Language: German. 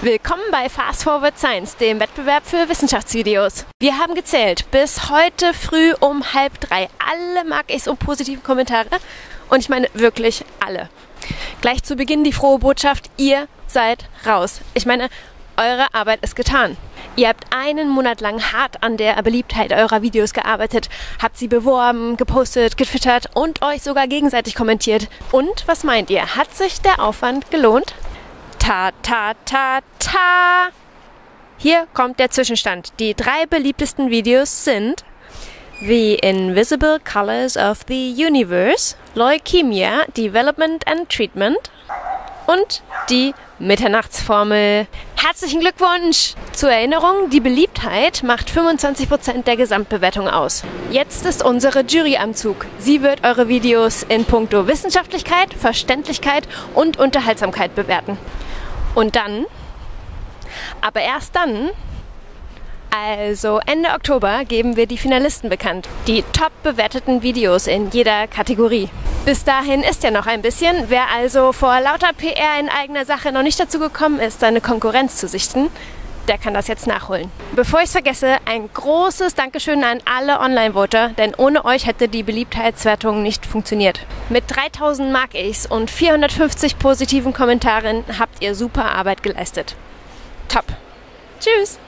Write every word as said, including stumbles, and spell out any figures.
Willkommen bei Fast Forward Science, dem Wettbewerb für Wissenschaftsvideos. Wir haben gezählt bis heute früh um halb drei alle mag ich's und positiven Kommentare. Und ich meine wirklich alle. Gleich zu Beginn die frohe Botschaft, ihr seid raus. Ich meine, eure Arbeit ist getan. Ihr habt einen Monat lang hart an der Beliebtheit eurer Videos gearbeitet, habt sie beworben, gepostet, getwittert und euch sogar gegenseitig kommentiert. Und was meint ihr? Hat sich der Aufwand gelohnt? Ta, ta, ta, ta! Hier kommt der Zwischenstand. Die drei beliebtesten Videos sind The Invisible Colors of the Universe, Leukemia, Development and Treatment und die Mitternachtsformel. Herzlichen Glückwunsch! Zur Erinnerung, die Beliebtheit macht fünfundzwanzig Prozent der Gesamtbewertung aus. Jetzt ist unsere Jury am Zug. Sie wird eure Videos in puncto Wissenschaftlichkeit, Verständlichkeit und Unterhaltsamkeit bewerten. Und dann, aber erst dann, also Ende Oktober, geben wir die Finalisten bekannt. Die top bewerteten Videos in jeder Kategorie. Bis dahin ist ja noch ein bisschen. Wer also vor lauter P R in eigener Sache noch nicht dazu gekommen ist, seine Konkurrenz zu sichten, der kann das jetzt nachholen. Bevor ich es vergesse, ein großes Dankeschön an alle Online-Voter, denn ohne euch hätte die Beliebtheitswertung nicht funktioniert. Mit dreitausend mag ich's und vierhundertfünfzig positiven Kommentaren habt ihr super Arbeit geleistet. Top. Tschüss!